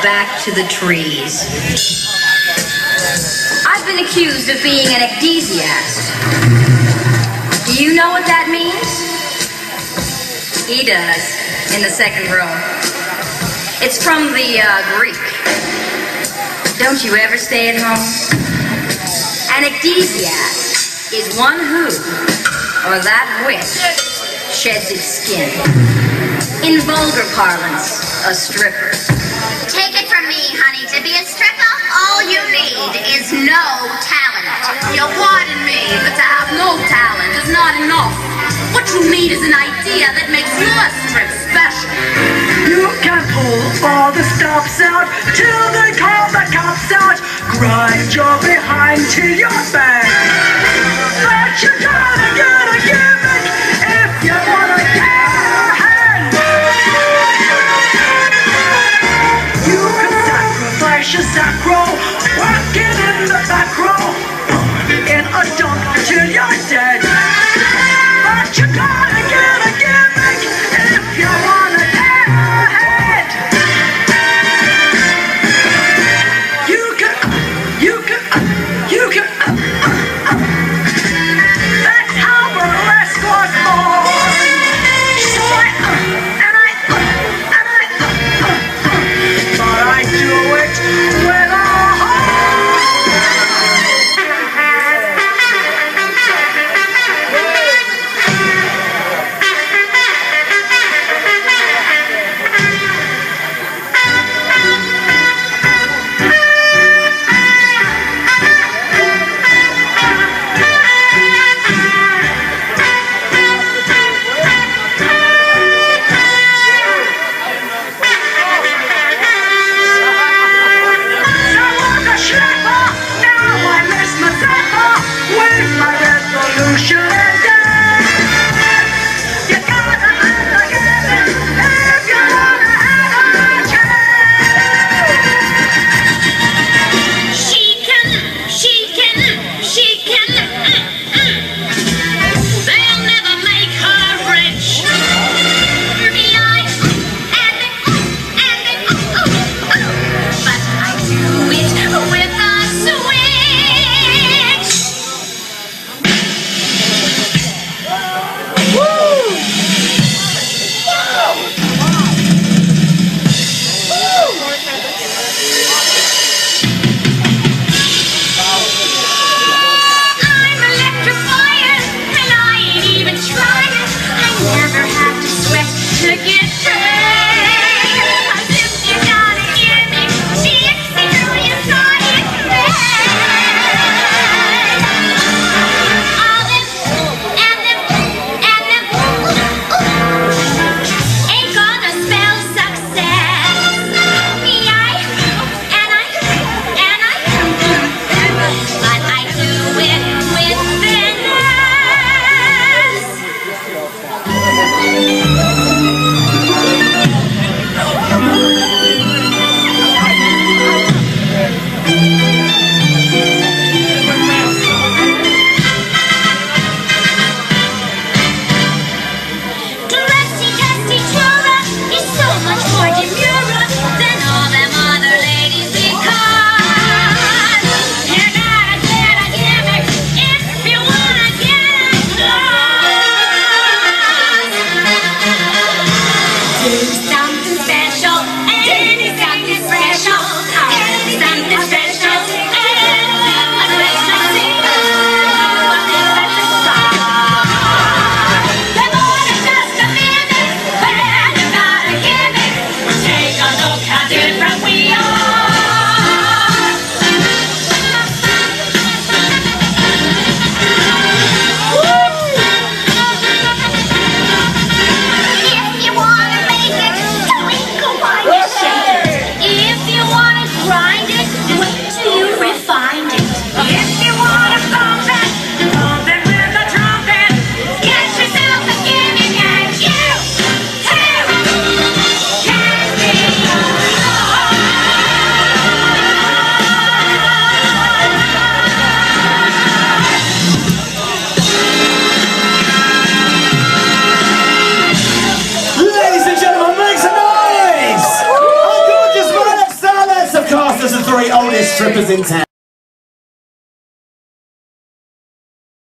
back to the trees. I've been accused of being an ecdysiast. Do you know what that means? He does, in the second row. It's from the Greek. Don't you ever stay at home? An ecdysiast is one who, or that which, sheds its skin. In vulgar parlance, a stripper. Take it from me, honey, to be a stripper, all you need is no talent. You'll pardon me, but to have no talent is not enough. What you need is an idea that makes your strip special. You can pull all the stops out till they call the cops out. Grind your behind to your back. But you gotta get a gimmick if you wanna get ahead. You can sacrifice your sacro, working in the back row, in a dump till you're dead. But you gotta get a gimmick if you wanna get ahead. You can. That's how burlesque was born. So but I do it with all strippers in town.